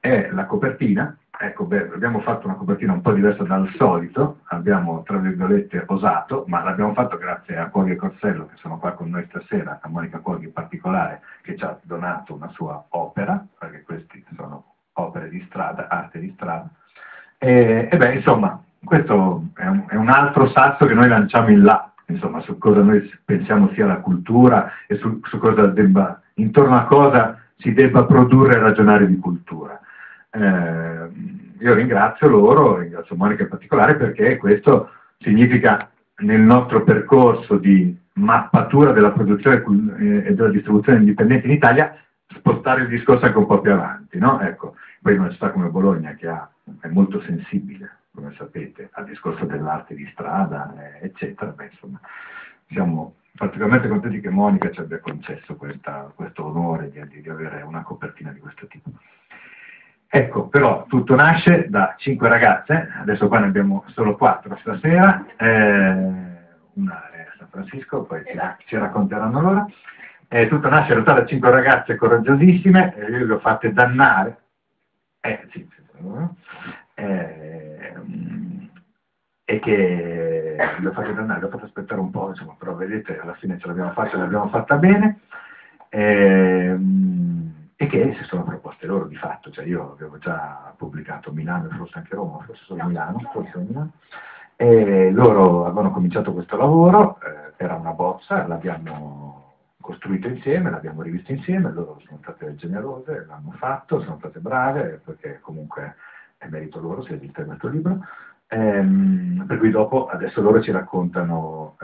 è la copertina. Ecco, beh, abbiamo fatto una copertina un po' diversa dal solito, abbiamo, tra virgolette, osato, ma l'abbiamo fatto grazie a Cuoghi e Corsello, che sono qua con noi stasera, a Monica Cuoghi in particolare, che ci ha donato una sua opera, perché questi sono opere di strada, arte di strada. E beh, insomma, questo è un altro sasso che noi lanciamo in là, insomma, su cosa noi pensiamo sia la cultura e su cosa debba, intorno a cosa si debba produrre e ragionare di cultura. Io ringrazio loro, ringrazio Monica in particolare, perché questo significa nel nostro percorso di mappatura della produzione e della distribuzione indipendente in Italia spostare il discorso anche un po' più avanti, no? Ecco, poi una città come Bologna che è molto sensibile, come sapete, al discorso dell'arte di strada, eccetera. Beh, insomma, siamo particolarmente contenti che Monica ci abbia concesso questo onore di avere una copertina di questo tipo. Ecco, però tutto nasce da 5 ragazze, adesso qua ne abbiamo solo 4 stasera, una è a San Francisco, poi ci racconteranno loro. Tutto nasce in realtà da 5 ragazze coraggiosissime, io le ho fatte dannare, sì, e che le ho fatte dannare, le ho fatte aspettare un po', insomma, però vedete, alla fine ce l'abbiamo fatta e l'abbiamo fatta bene. E che si sono proposte loro di fatto, cioè io avevo già pubblicato a Milano, forse anche Roma, forse solo Milano, e loro avevano cominciato questo lavoro, era una bozza, l'abbiamo costruito insieme, l'abbiamo rivisto insieme, loro sono state generose, l'hanno fatto, sono state brave, perché comunque è merito loro se esiste questo libro, per cui dopo, adesso loro ci raccontano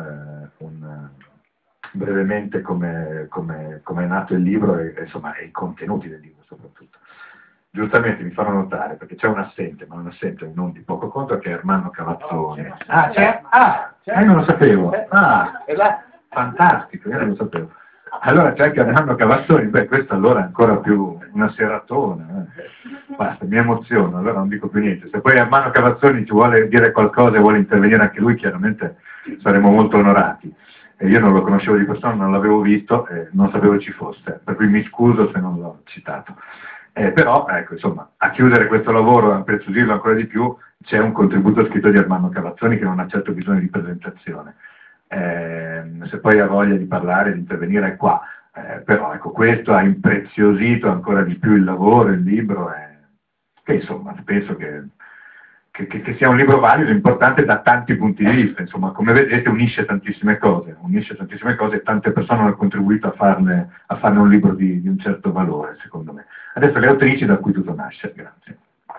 brevemente come è nato il libro e insomma i contenuti del libro soprattutto. Giustamente mi fanno notare, perché c'è un assente, ma un assente non di poco conto, che è Ermanno Cavazzoni. Ah, c'è? Ah, non lo sapevo. Ah, fantastico, io non lo sapevo. Allora c'è anche Ermanno Cavazzoni, beh, questo allora è ancora più una seratona. Basta, mi emoziono, allora non dico più niente. Se poi Ermanno Cavazzoni ci vuole dire qualcosa e vuole intervenire anche lui, chiaramente saremo molto onorati. E io non lo conoscevo di persona, non l'avevo visto, non sapevo ci fosse, per cui mi scuso se non l'ho citato. Però, ecco, insomma, a chiudere questo lavoro, a preziosirlo ancora di più, c'è un contributo scritto di Ermanno Cavazzoni che non ha certo bisogno di presentazione. Se poi ha voglia di parlare, di intervenire, è qua. Però, ecco, questo ha impreziosito ancora di più il lavoro, il libro, che insomma, penso che sia un libro valido, importante da tanti punti di vista, insomma, come vedete unisce tantissime cose e tante persone hanno contribuito a farne un libro di un certo valore, secondo me. Adesso le autrici da cui tutto nasce, grazie.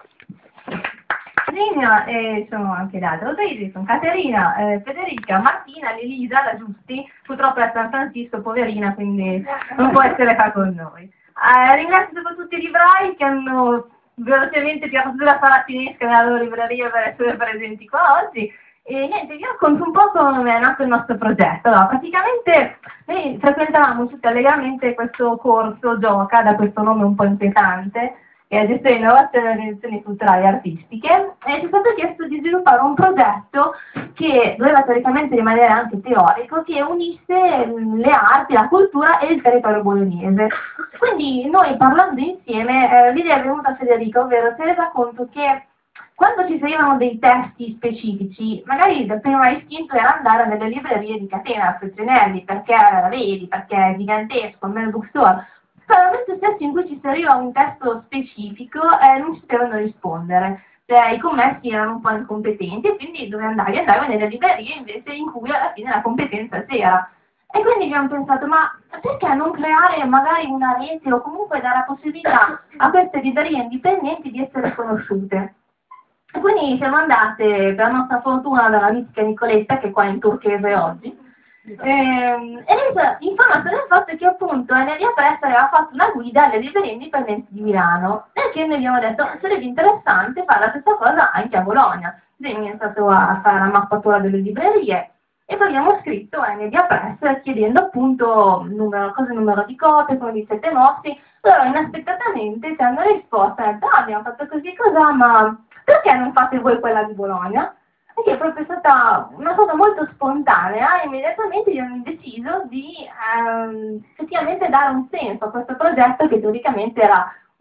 Caterina e sono anche le altre autrici, sono Caterina, Federica, Martina, Lilisa, la Giusti, purtroppo è a San Francisco, poverina, quindi non può essere qua con noi. Ringrazio soprattutto i librai che hanno velocemente tirato sulla sala finesca nella loro libreria per essere presenti qua oggi. E niente, vi racconto un po' come è nato il nostro progetto. Allora, praticamente noi frequentavamo tutti allegramente questo corso Gioca, da questo nome un po' inquietante, che è Gestione di Innovazione e Organizzazioni Culturali e Artistiche, e ci è stato chiesto di sviluppare un progetto che doveva teoricamente rimanere anche teorico, che unisse le arti, la cultura e il territorio bolognese. Quindi noi, parlando insieme, l'idea è venuta a Federica, ovvero si è resa conto che quando ci servivano dei testi specifici, magari il primo istinto era andare nelle librerie di catena, Feltrinelli, perché la vedi, perché è gigantesco, il bookstore. Però nel momento stesso in cui ci serviva un testo specifico, non ci potevano rispondere. Cioè, i commessi erano un po' incompetenti e quindi dove andavi? Andavi nelle librerie invece in cui alla fine la competenza c'era. E quindi abbiamo pensato, ma perché non creare magari una rete o comunque dare la possibilità a queste librerie indipendenti di essere conosciute? E quindi siamo andate, per nostra fortuna, dalla mitica Nicoletta, che è qua in turchese oggi, e informato del fatto che appunto Energia Press aveva fatto una guida alle librerie indipendenti di Milano, e che noi abbiamo detto sarebbe interessante fare la stessa cosa anche a Bologna. Quindi è stato a fare la mappatura delle librerie e poi abbiamo scritto a Energia Press chiedendo appunto numero di copie, come vi siete mossi. Loro inaspettatamente ci hanno risposto, abbiamo fatto così cos'ha, ma perché non fate voi quella di Bologna? E che è proprio stata una cosa molto spontanea, e immediatamente abbiamo deciso di effettivamente dare un senso a questo progetto, che teoricamente era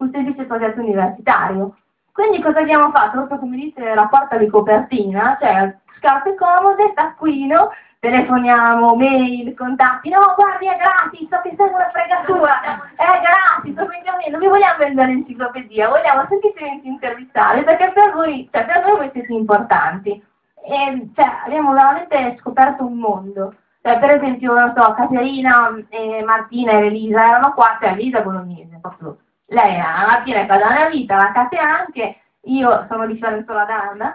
un semplice progetto universitario. Quindi cosa abbiamo fatto? Proprio come dice la quarta di copertina, cioè scarpe comode, taccuino, telefoniamo, mail, contatti, no guardi è gratis, so che sei una fregatura, è gratis, non vi vogliamo vendere l'enciclopedia, vogliamo semplicemente intervistare perché per voi, cioè per noi siete importanti. E cioè, abbiamo veramente scoperto un mondo. Cioè, per esempio, non so, Caterina, Martina e Elisa erano qua, cioè Elisa bolognese, proprio. Lei, la Martina è qua da una vita, la Caterina anche, io sono di Fiorenzola d'Anna,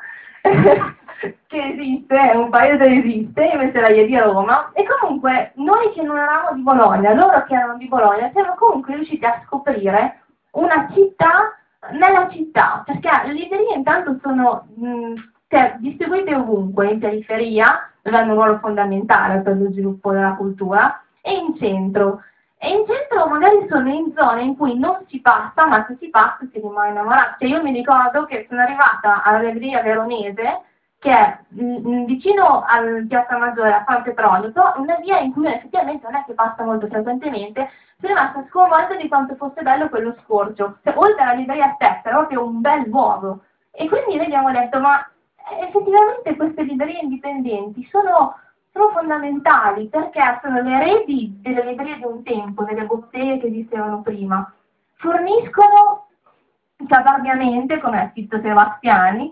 che esiste, un paese esiste, invece lei è di Roma, e comunque noi che non eravamo di Bologna, loro che erano di Bologna, siamo comunque riusciti a scoprire una città nella città, perché le librerie intanto sono distribuite ovunque, in periferia, dove hanno un ruolo fondamentale per lo sviluppo della cultura, e in centro. E in centro magari sono in zone in cui non si passa, ma se si passa si rimane innamorati. Cioè io mi ricordo che sono arrivata alla libreria veronese, che è vicino al Piazza Maggiore, a San Petronio, una via in cui effettivamente non è che passa molto frequentemente, sono rimasta sconvolta di quanto fosse bello quello scorcio. Cioè, oltre alla libreria stessa, era proprio un bel luogo. E quindi noi abbiamo detto, ma effettivamente queste librerie indipendenti sono fondamentali perché sono le eredi delle librerie di un tempo, delle botteghe che esistevano prima. Forniscono caparbiamente, come ha scritto Sebastiani,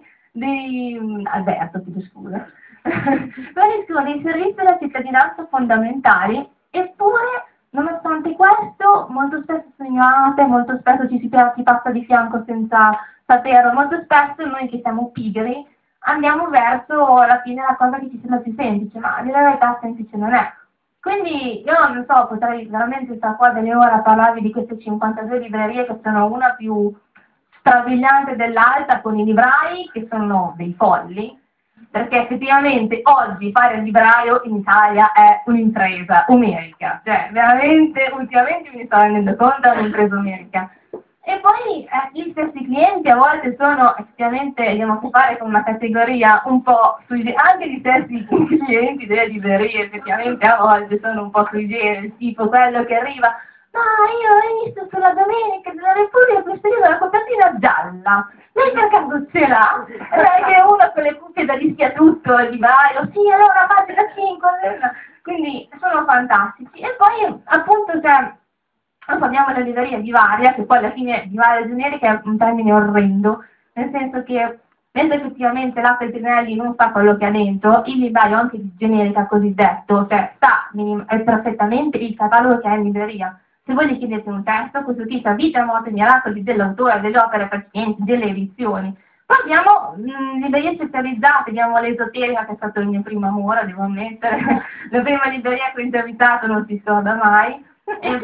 Alberto, chiedo scusa, forniscono dei servizi alla cittadinanza fondamentali, eppure, nonostante questo, molto spesso sono ignorate, molto spesso ci si passa di fianco senza saperlo, molto spesso noi che siamo pigri andiamo verso alla fine la cosa che ci sembra più semplice, ma nella realtà semplice non è. Quindi io non so, potrei veramente stare qua delle ore a parlarvi di queste 52 librerie che sono una più strabiliante dell'altra, con i librai che sono dei folli, perché effettivamente oggi fare il libraio in Italia è un'impresa omerica, cioè veramente ultimamente mi sto rendendo conto è un'impresa omerica. E poi gli stessi clienti a volte sono effettivamente, abbiamo a che fare con una categoria un po' anche gli stessi clienti delle librerie effettivamente a volte sono un po' sui generis, tipo quello che arriva, ma io ho visto sulla Domenica della Repubblica questo libro la copertina gialla, lei per caso ce l'ha? Lei che è uno con le cuffie da rischia tutto, il libraio, sì allora pagina 5, quindi sono fantastici. E poi appunto c'è noi parliamo della libreria divaria, che poi alla fine divaria generica è un termine orrendo, nel senso che mentre effettivamente l'acqua Petrinelli non sa quello che ha dentro, il libraio anche di generica cosiddetto, cioè sa perfettamente il catalogo che ha in libreria. Se voi gli chiedete un testo, questo titolo Vita e morte miracoli dell'autore, delle opere pazienti, delle edizioni. Poi abbiamo librerie specializzate, abbiamo l'Esoterica che è stato il mio primo amore, devo ammettere, la prima libreria che ho intervistato non si scorda mai. E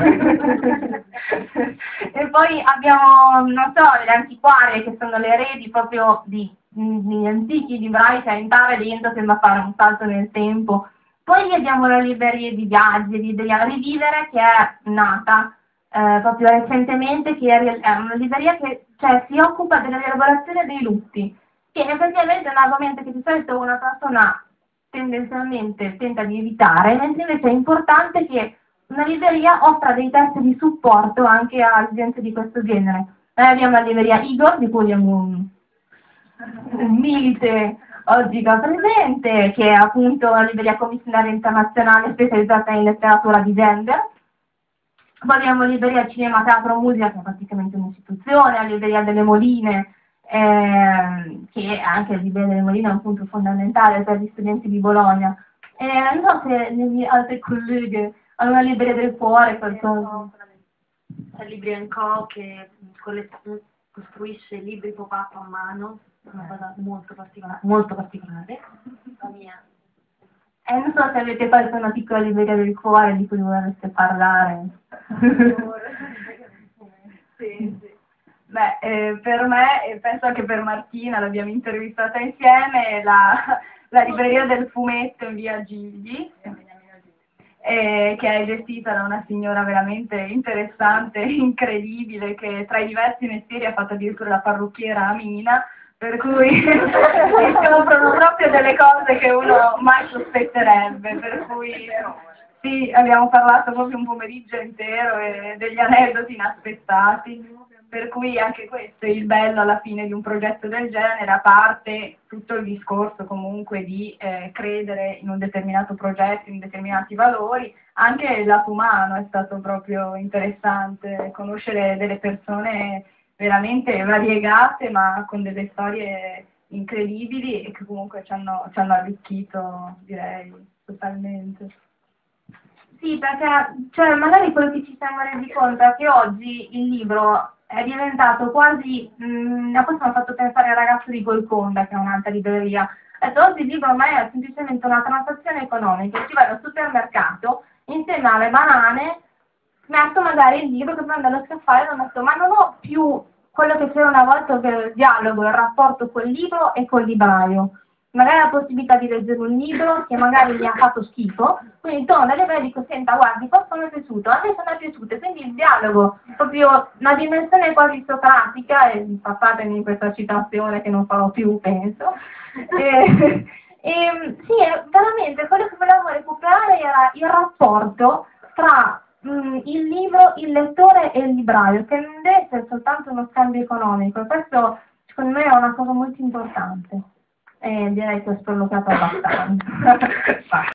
poi abbiamo, non so, le antiquarie che sono le eredi proprio di antichi librai che a entrare dentro sembra fare un salto nel tempo. Poi abbiamo la libreria di viaggi, libreria Rivivere che è nata proprio recentemente, che è una libreria che si occupa della rielaborazione dei lutti, che effettivamente è un argomento che di solito una persona tendenzialmente tenta di evitare, mentre invece è importante che una libreria offra dei testi di supporto anche a esigenze di questo genere. Noi abbiamo la libreria Igor, di cui abbiamo un milite oggi qua presente, che è appunto una libreria commissionaria internazionale specializzata in letteratura di gender. Poi abbiamo la libreria Cinema, Teatro, Musica, che è praticamente un'istituzione, la libreria delle Moline, che anche la libreria delle Moline è un punto fondamentale per gli studenti di Bologna. Non so se le mie altre colleghe hanno una libreria del cuore, qualcosa. C'è Libri & Co che costruisce libri pop-up a mano, una cosa molto particolare. La mia. Non so se avete fatto una piccola libreria del cuore di cui vorreste parlare. Sì. Beh, per me, e penso anche per Martina, l'abbiamo intervistata insieme, la libreria del fumetto in via Gigli, che è gestita da una signora veramente interessante, incredibile, che tra i diversi mestieri ha fatto addirittura la parrucchiera a Mina, per cui si scoprono proprio delle cose che uno mai sospetterebbe, per cui sì, abbiamo parlato proprio un pomeriggio intero e degli aneddoti inaspettati, Per cui anche questo è il bello alla fine di un progetto del genere, a parte tutto il discorso comunque di credere in un determinato progetto, in determinati valori, anche il lato umano è stato proprio interessante, conoscere delle persone veramente variegate ma con delle storie incredibili e che comunque ci hanno arricchito, direi, totalmente. Sì, perché cioè, magari quello che ci siamo resi conto è che oggi il libro è diventato quasi, a questo mi ha fatto pensare al ragazzo di Golconda, che è un'altra libreria. Oggi il libro ormai è semplicemente una transazione economica, ci vai al supermercato, insieme alle banane, metto magari il libro che prendo allo scaffale e lo metto, ma non ho più quello che c'era una volta, che era il dialogo, il rapporto col libro e col libraio. Magari la possibilità di leggere un libro che magari mi ha fatto schifo, quindi torno dalle librerie e dico, senta, guardi, questo mi è piaciuto, a me sono piaciute, quindi il dialogo, proprio una dimensione quasi socratica, e passatemi questa citazione che non farò più, penso. Sì, veramente quello che volevo recuperare era il rapporto tra il libro, il lettore e il libraio, che non deve essere soltanto uno scambio economico, e questo secondo me è una cosa molto importante. E direi che ho sproloquiato abbastanza.